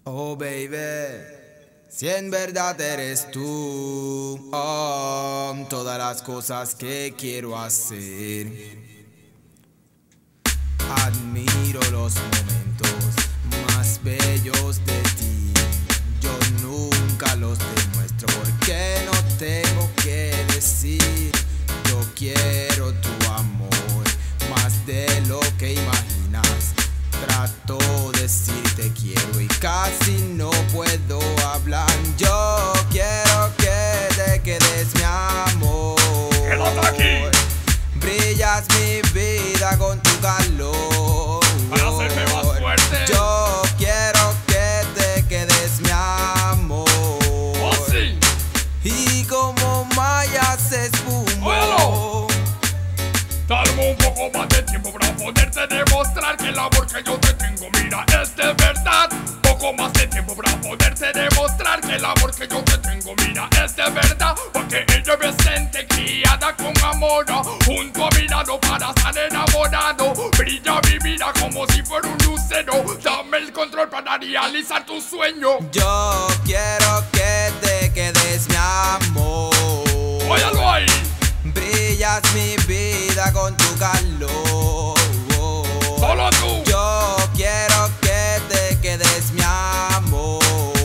Oh baby, si en verdad eres tú, todas las cosas que quiero hacer. Admiro los momentos más bellos de ti. Yo nunca los demuestro porque no tengo que decir. Yo quiero tu amor más de lo que imaginas. Trato de decirte quiero y casi no puedo hablar. Yo quiero que te quedes, mi amor. ¡Quédate aquí! Brillas mi vida con tu calor. Para hacerme más fuerte. Yo quiero que te quedes, mi amor. ¡Oh, sí! Y como Maya se espumó. ¡Óyalo! Dame un poco más de tiempo para poderte demostrar que el amor que yo te tengo, mira, es de verdad. Poco más de tiempo para poderte demostrar que el amor que yo te tengo, mira, es de verdad. Porque ella me siente criada con amor, junto a mi lado para estar enamorado. Brilla mi vida como si fuera un lucero. Dame el control para realizar tu sueño. Yo quiero que te quedes, mi amor. Óyalo ahí. Brillas mi vida con tu calor. Solo tú. Yo quiero que te quedes, mi amor.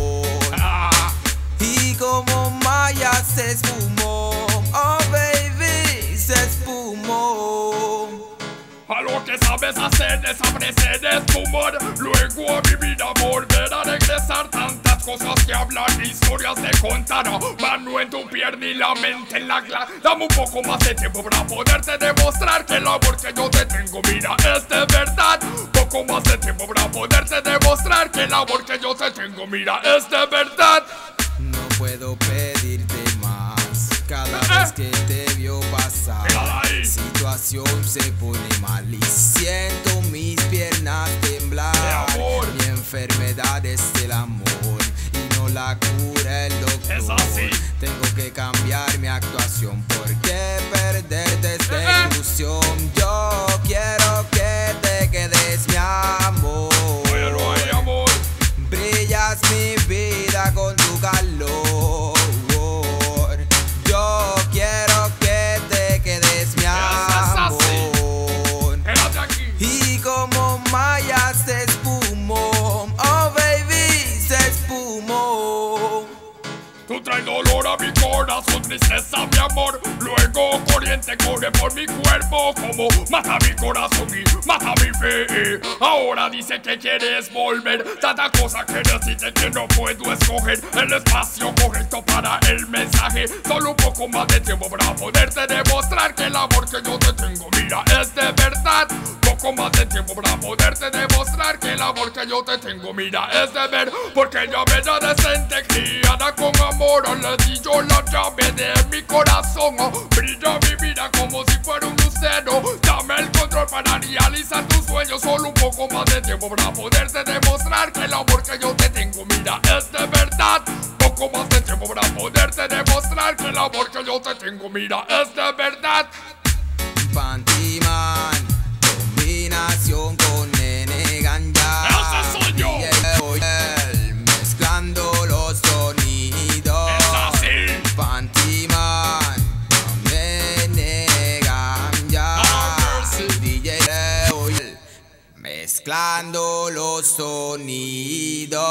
Y como Maya se espumó, oh baby, se espumó. A lo que sabes hacer, desaparecer es tu humor. Luego a mi vida volver a regresar. Tantas cosas que hablar, historias de contar. Mano en tu pierna y la mente en la clara. Dame un poco más de tiempo para poderte demostrar que el amor que yo te tengo, mira, es de verdad. Poco más de tiempo para poderte demostrar que el amor que yo te tengo, mira, es de verdad. No puedo pedirte más. Cada vez que te veo pasar, situación se pone mal y siento mis piernas temblar. Mi enfermedad es el amor y no la cura el doctor. Es así. Tengo que cambiar mi actuación porque perderte es de ilusión. Yo quiero que te quedes, mi amor. Pero hay amor. Brillas mi vida con tu calor. Yo quiero que te quedes, mi amor. Quédate aquí. Y como Maya se espumó, oh baby, se espumó. Tú traes dolor a mi corazón, tristeza, mi amor. Luego corriente corre por mi cuerpo como mata mi corazón y mata mi fe. Ahora dice que quieres volver. Tanta cosa que decirte que no puedo escoger el espacio correcto para el mensaje. Solo un poco más de tiempo para poderte demostrar que el amor que yo te tengo, mira, es de verdad. Poco más de tiempo para poderte demostrar que el amor que yo te tengo, mira, es de ver. Porque ella me da decente, criada con amor. Le di yo la llave de mi corazón. Brilla mi vida como si fuera un lucero. Dame el control para realizar tus sueños. Solo un poco más de tiempo para poderte demostrar que el amor que yo te tengo, mira, es de verdad. Poco más de tiempo para poderte demostrar que el amor que yo te tengo, mira, es de verdad. Pantyman, combinación con Nene Ganja. ¡Ese soy yo! Mezclando los sonidos. ¡Es así! Pantyman, con Nene Ganja. DJ mezclando los sonidos.